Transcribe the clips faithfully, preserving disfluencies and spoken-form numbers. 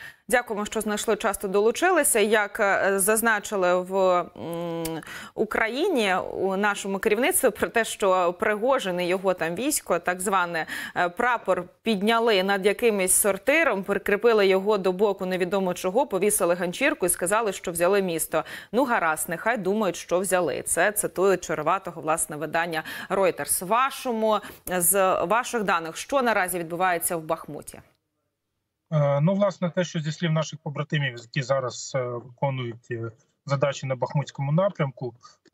Дякуємо, що знайшли час та долучилися. Як зазначили в Україні у нашому керівництві про те, що Пригожин і його там військо, так зване, прапор підняли над якимось сортиром, прикріпили його до боку невідомо чого, повісили ганчірку і сказали, що взяли місто. Ну гаразд, нехай думають, що взяли. Це цитують Череватого, власне, видання Reuters. Вашому, з ваших даних, що наразі відбувається в Бахмуті? Ну, власне, те, що зі слів наших побратимів, які зараз виконують задачі на Бахмутському напрямку,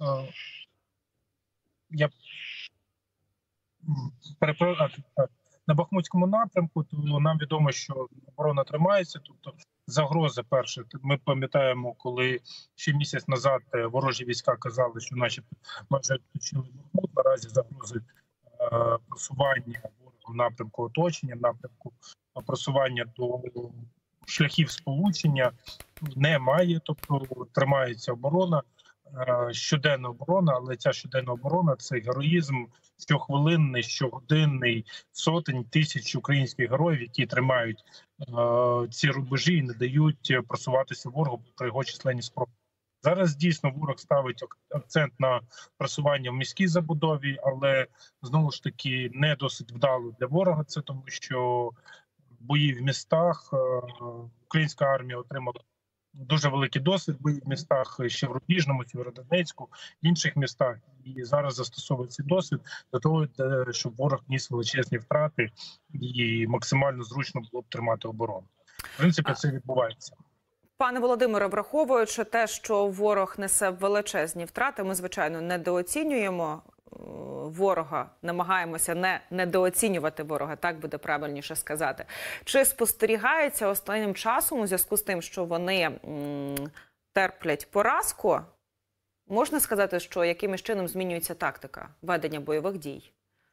я перепрошую, на Бахмутському напрямку, то нам відомо, що оборона тримається, тобто загрози перше. Ми пам'ятаємо, коли ще місяць назад ворожі війська казали, що начебто майже оточили Бахмут, наразі загрози просування в напрямку оточення, в напрямку просування до шляхів сполучення немає, тобто тримається оборона, щоденна оборона, але ця щоденна оборона – це героїзм щохвилинний, щогодинний, сотень тисяч українських героїв, які тримають ці рубежі і не дають просуватися ворогу при його численній спроби. Зараз дійсно ворог ставить акцент на просування в міській забудові, але знову ж таки не досить вдало для ворога це, тому що бої в містах, українська армія отримала дуже великий досвід боїв в містах ще в Рубіжному, Сєвєродонецьку, інших містах. І зараз застосовує цей досвід для того, щоб ворог ніс величезні втрати і максимально зручно було б тримати оборону. В принципі, це відбувається. Пане Володимире, враховуючи те, що ворог несе величезні втрати, ми, звичайно, недооцінюємо ворога, намагаємося не недооцінювати ворога, так буде правильніше сказати. Чи спостерігається останнім часом у зв'язку з тим, що вони м, терплять поразку, можна сказати, що якимось чином змінюється тактика ведення бойових дій?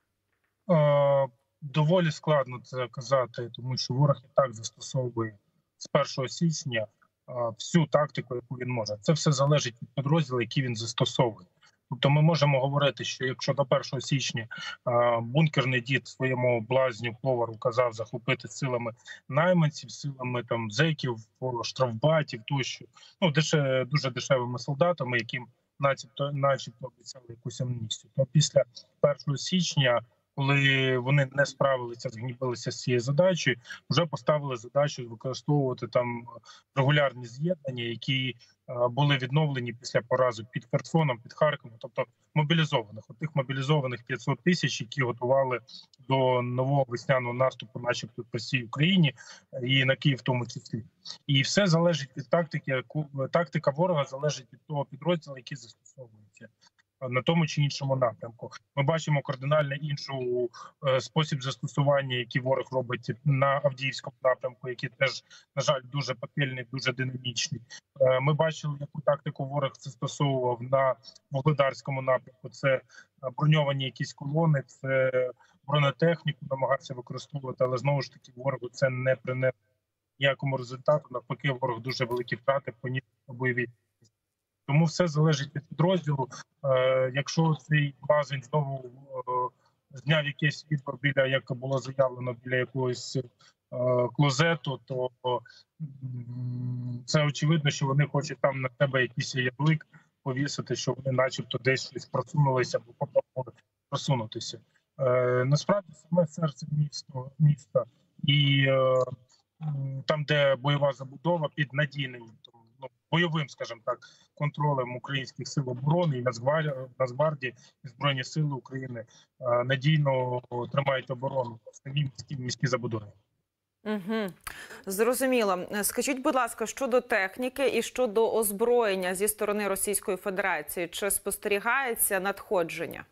Е, доволі складно це казати, тому що ворог і так застосовує з першого січня всю тактику, яку він може. Це все залежить від підрозділу, які він застосовує. Тобто ми можемо говорити, що якщо до першого січня бункерний дід своєму блазню повару казав захопити силами найманців, силами там зеків, штрафбатів тощо, ну деше, дуже дешевими солдатами, яким начебто, начебто обіцяли якусь амністію, то після першого січня, коли вони не справилися, згнібилися з цією задачею, вже поставили задачу використовувати там регулярні з'єднання, які е, були відновлені після поразок під Херсоном, під Харковом, тобто мобілізованих. От тих мобілізованих п'ятсот тисяч, які готували до нового весняного наступу, начебто по всій Україні і на Київ в тому числі. І все залежить від тактики, яку тактика ворога залежить від того підрозділу, який застосовується на тому чи іншому напрямку. Ми бачимо кардинально іншу е, спосіб застосування, який ворог робить на Авдіївському напрямку, який теж, на жаль, дуже пекельний, дуже динамічний. Е, ми бачили, яку тактику ворог застосовував на Вугледарському напрямку. Це броньовані якісь колони, це бронетехніку намагався використовувати, але знову ж таки ворогу це не принесе ніякому результату. Навпаки, ворог дуже великі втрати поніс на бойовій. Тому все залежить від підрозділу. Е, якщо цей блазень знову е, зняв якийсь відбор біля, як було заявлено, біля якогось е, клозету, то е, це очевидно, що вони хочуть там на тебе якийсь ярлик повісити, що вони начебто десь щось просунулися або попробували просунутися. Е, насправді саме серце місто, міста і е, там, де бойова забудова під надійним, ну, бойовим, скажімо так, контролем українських сил оборони і Нацгвардії, і Збройні сили України надійно тримають оборону в самій міській, міській забудові. Угу. Зрозуміло. Скажіть, будь ласка, щодо техніки і щодо озброєння зі сторони Російської Федерації, чи спостерігається надходження?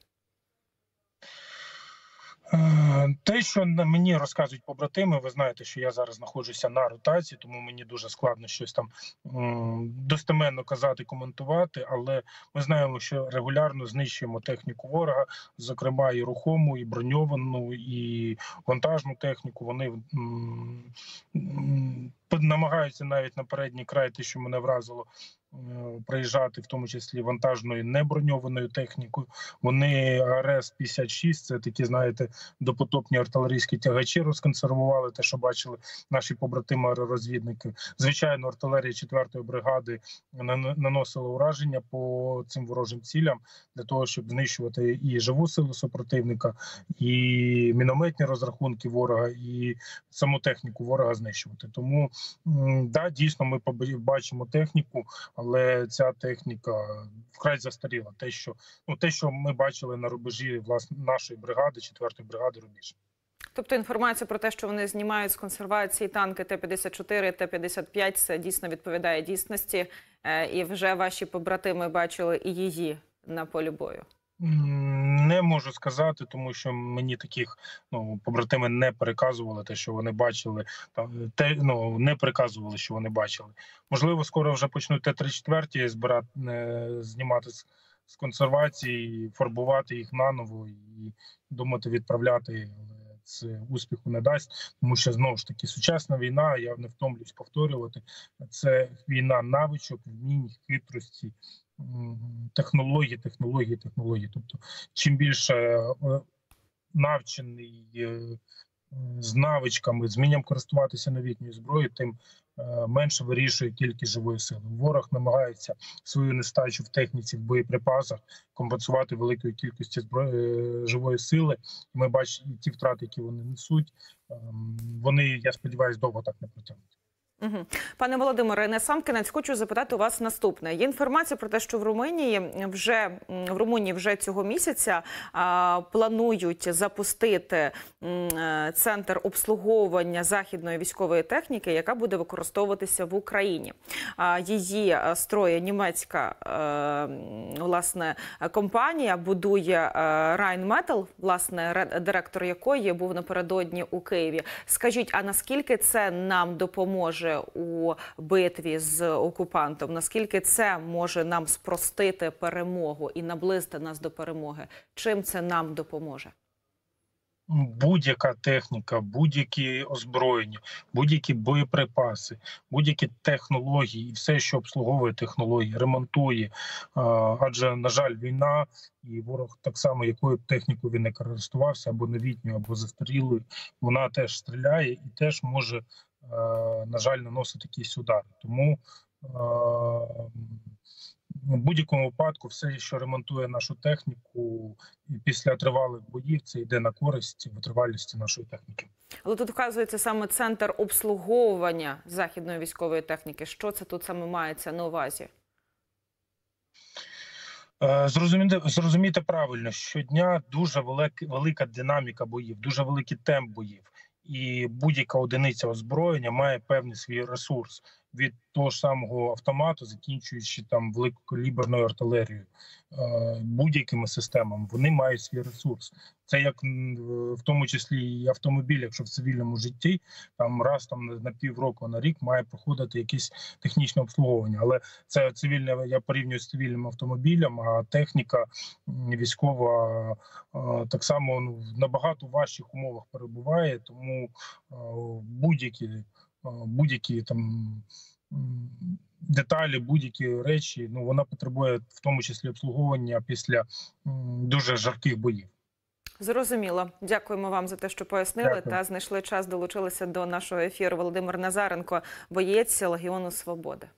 Те, що мені розказують побратими, ви знаєте, що я зараз знаходжуся на ротації, тому мені дуже складно щось там достеменно казати, коментувати, але ми знаємо, що регулярно знищуємо техніку ворога, зокрема і рухому, і броньовану, і вантажну техніку. Вони намагаються навіть на передній край, те, що мене вразило, приїжджати, в тому числі вантажною неброньованою технікою. Вони ар ес п'ятдесят шість, це такі, знаєте, допотопні артилерійські тягачі розконсервували, те, що бачили наші побратими-аеророзвідники. Звичайно, артилерія четвертої бригади наносила ураження по цим ворожим цілям для того, щоб знищувати і живу силу супротивника, і мінометні розрахунки ворога, і саму техніку ворога знищувати. Тому, да, дійсно, ми бачимо техніку, але ця техніка вкрай застаріла. Те, що, ну, те, що ми бачили на рубежі власне нашої бригади, четвертої бригади рубіж. Тобто інформація про те, що вони знімають з консервації танки Т п'ятдесят чотири, Т п'ятдесят п'ять, це дійсно відповідає дійсності, і вже ваші побратими бачили і її на полі бою? Не можу сказати, тому що мені таких, ну, побратими не переказували те, що вони бачили, там, те, ну, не переказували, що вони бачили. Можливо, скоро вже почнуть Т тридцять чотири збирати, знімати з, з консервації, фарбувати їх наново і думати відправляти. Це успіху не дасть, тому що, знову ж таки, сучасна війна, я не втомлюсь повторювати, це війна навичок, вмінь, хитрості, технології, технології, технології. Тобто, чим більше навчений, з навичками, з вмінням користуватися новітньою зброєю, тим менше вирішує кількість живої сили. Ворог намагається свою нестачу в техніці, в боєприпасах компенсувати великою кількістю зброї, живої сили. Ми бачимо ті втрати, які вони несуть. Вони, я сподіваюся, довго так не протягнуть. Угу. Пане Володимире, насамкінець хочу запитати у вас наступне. Є інформація про те, що в Румунії вже в Румунії вже цього місяця а, планують запустити м, центр обслуговування західної військової техніки, яка буде використовуватися в Україні. А, її строє німецька а, власне компанія, будує Rheinmetall, власне директор якої був напередодні у Києві. Скажіть, а наскільки це нам допоможе у битві з окупантом? Наскільки це може нам спростити перемогу і наблизити нас до перемоги? Чим це нам допоможе? Будь-яка техніка, будь-які озброєння, будь-які боєприпаси, будь-які технології і все, що обслуговує технології, ремонтує. Адже, на жаль, війна, і ворог так само, якою б технікою він не користувався, або новітньою, або застарілою, вона теж стріляє і теж може, на жаль, наносити якісь удари. Тому в будь-якому випадку все, що ремонтує нашу техніку, після тривалих боїв, це йде на користь витривалості нашої техніки. Але тут вказується саме центр обслуговування західної військової техніки. Що це тут саме мається на увазі? Зрозумійте, зрозумійте правильно, щодня дуже велика, велика динаміка боїв, дуже великий темп боїв. І будь-яка одиниця озброєння має певний свій ресурс. Від того ж самого автомату, закінчуючи там великокаліберною артилерією, будь-якими системами, вони мають свій ресурс. Це як в тому числі і автомобіль, якщо в цивільному житті, там раз там на півроку, на рік має проходити якесь технічне обслуговування. Але це цивільне, я порівнюю з цивільним автомобілем, а техніка військова так само, ну, в набагато важчих умовах перебуває, тому будь-які будь-які там деталі, будь-які речі, ну, вона потребує в тому числі обслуговування після дуже жарких боїв. Зрозуміло. Дякуємо вам за те, що пояснили. Дякую. Та знайшли час, долучилися до нашого ефіру. Володимир Назаренко, боєць Легіону Свободи.